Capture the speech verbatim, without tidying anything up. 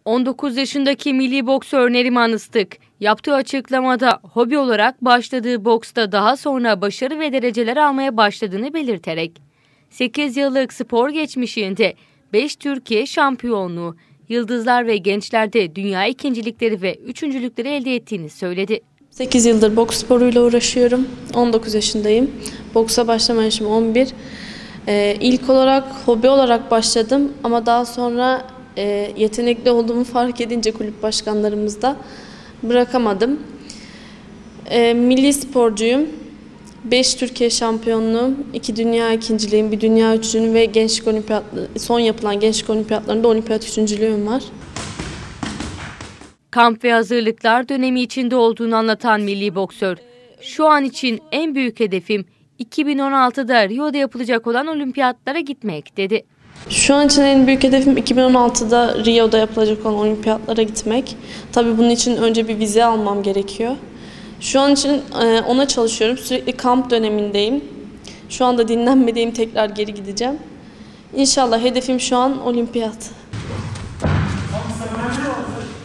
on dokuz yaşındaki milli boksör Neriman Islık, yaptığı açıklamada hobi olarak başladığı boksta daha sonra başarı ve dereceler almaya başladığını belirterek, sekiz yıllık spor geçmişinde beş Türkiye şampiyonluğu, yıldızlar ve gençlerde dünya ikincilikleri ve üçüncülükleri elde ettiğini söyledi. sekiz yıldır boks sporuyla uğraşıyorum. on dokuz yaşındayım. Boksa başlama yaşım on bir. Ee, ilk olarak hobi olarak başladım ama daha sonra e, yetenekli olduğumu fark edince kulüp başkanlarımızda bırakamadım. Ee, milli sporcuyum. beş Türkiye şampiyonluğum, iki dünya ikinciliğim, bir dünya üçüncülüğüm ve gençlik olimpiyatları, son yapılan gençlik olimpiyatlarında olimpiyat üçüncülüğüm var. Kamp ve hazırlıklar dönemi içinde olduğunu anlatan milli boksör, şu an için en büyük hedefim iki bin on altıda Rio'da yapılacak olan olimpiyatlara gitmek dedi. Şu an için en büyük hedefim iki bin on altıda Rio'da yapılacak olan olimpiyatlara gitmek. Tabii bunun için önce bir vize almam gerekiyor. Şu an için ona çalışıyorum. Sürekli kamp dönemindeyim. Şu anda dinlenmedeyim, tekrar geri gideceğim. İnşallah hedefim şu an olimpiyat.